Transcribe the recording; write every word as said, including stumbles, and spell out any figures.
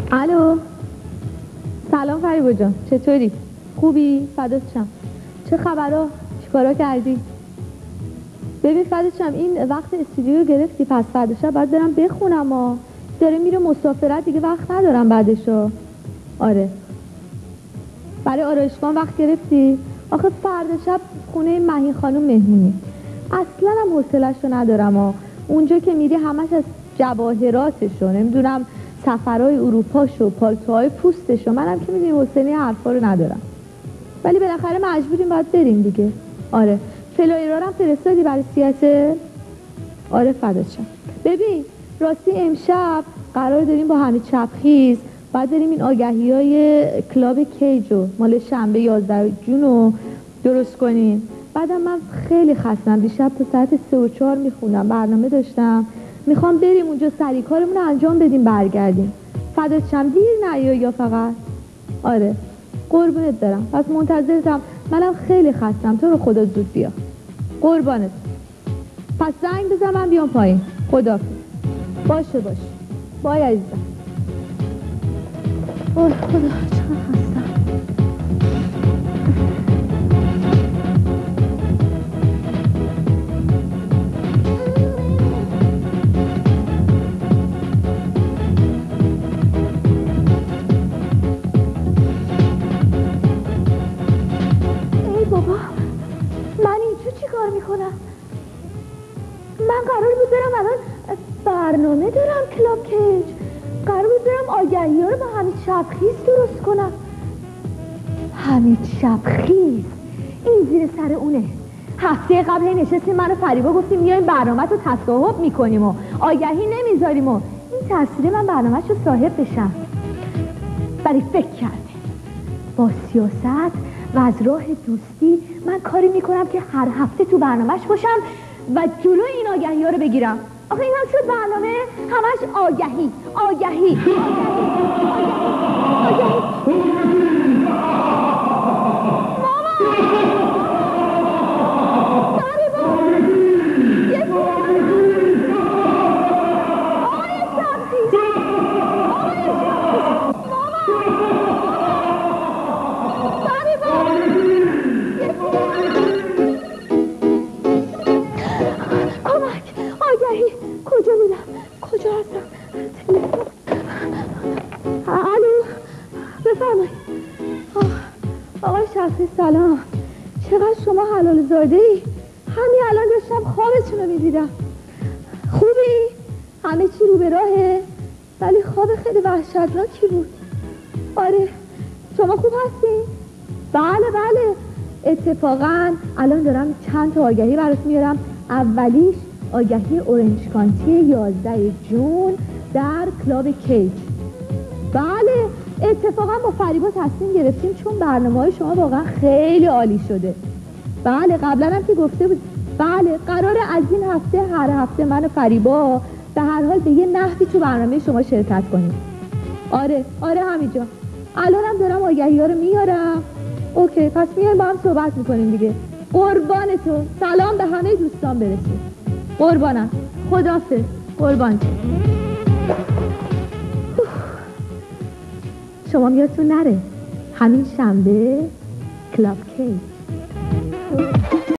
الو، سلام فریبا جان، چطوری؟ خوبی؟ فدات شم. چه خبرها؟ چیکارا کردی؟ ببین فدات شم، این وقت استودیو گرفتی، پس فردا شب باید برم بخونم ها. داره میره مسافرت، دیگه وقت ندارم بعدشو. آره. برای آرایشگاه وقت گرفتی؟ آخه فردا شب خونه مهین خانم مهمونی. اصلا هم حوصله‌شو ندارم ها. اونجا که میری همش از جواهراتشو، نمیدونم سفرهای اروپاشو، پالتوهای پوستشو، منم که میدونی حوصله حرفا رو ندارم. ولی بالاخره مجبوریم باید بریم دیگه. آره. فلایرها هم فرستادی برای سیاست؟ آره فدات شم. ببین راستی امشب قرار داریم با همه چپخیز بعد داریم این آگهی های کلاب کیجو مال شنبه یازده جون رو درست کنیم. بعدم من خیلی خستم، دیشب تا ساعت سه و چهار میخوندم، برنامه داشتم، میخوام بریم اونجا سری کارمون رو انجام بدیم برگردیم. فدات شم، دیر نیا یا فقط. آره قربونت برم، پس منتظرتم، منم خیلی خستم، تو رو خدا زود بیا. قربانت. پس زنگ بزن من بیام پایین. خدافظ. باشه باشه. بای عزیزم. اوه خدا چقدر خستم. ای بابا، من اینجا چی کار میکنم؟ من قرار بود برم الان برنامه دارم کلاب کیج، قرار بود برم آگهی ها رو با حمید شبخیز درست کنم. حمید شبخیز این زیر سر اونه. هفته قبل نشستیم من و فریبا گفتیم میایم برنامه رو تصاحب میکنیم و آگهی نمیذاریم و این ترسیده من برنامه رو صاحب بشم. ولی فکر کرده با سیاست و از راه دوستی من کاری میکنم که هر هفته تو برنامهش باشم و جلو این آگهی ها رو بگیرم. آخه این هم شد برنامه، همش آگهی آگهی آگهی آگهی. ماما فریبا یه آقای شبخیز، آقای شبخیز، ماما فریبا کمک، آگهی، کجا میرم؟ کجا هستم؟ الو بفرمایید. آقای شبخیز سلام، چقدر شما حلال زاده ای. همین الان داشتم خوابتون رو میدیدم. خوبی؟ همه چی رو به راهه؟ ولی خواب خیلی وحشتناکی بود. آره شما خوب هستین؟ بله بله، اتفاقا الان دارم چند تا آگهی برات میارم. اولیش آگهی اورنج کانتی یازده جون در کلاب کیج. بله اتفاقا با فریبا تصمیم گرفتیم چون برنامه های شما واقعا خیلی عالی شده. بله قبلا هم که گفته بود. بله قراره از این هفته هر هفته من و فریبا به هر حال به یه نحوی تو برنامه شما شرکت کنیم. آره آره همینجا. الانم دارم آگهی ها رو میارم. اوکی پس میایم با هم صحبت میکنیم دیگه. قربانتون، سلام به همه دوستان برسید. قربانم، خداحافظ. قربان شما میادتون نره همین شنبه کلاب کیج.